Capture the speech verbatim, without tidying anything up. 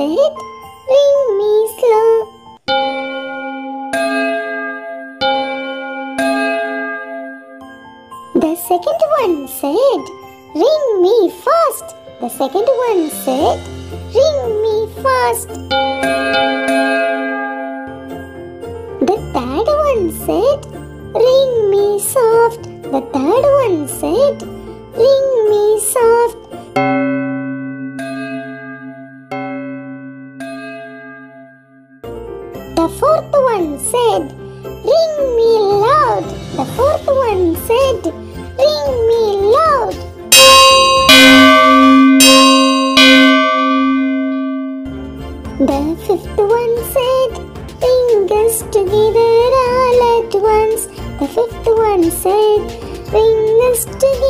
said, ring me slow. The second one said, ring me fast. The second one said, ring me fast. The third one said, ring me soft. The third one said, ring me soft. The fourth one said, ring me loud. The fourth one said, ring me loud. The fifth one said, ring us together all at once. The fifth one said, ring us together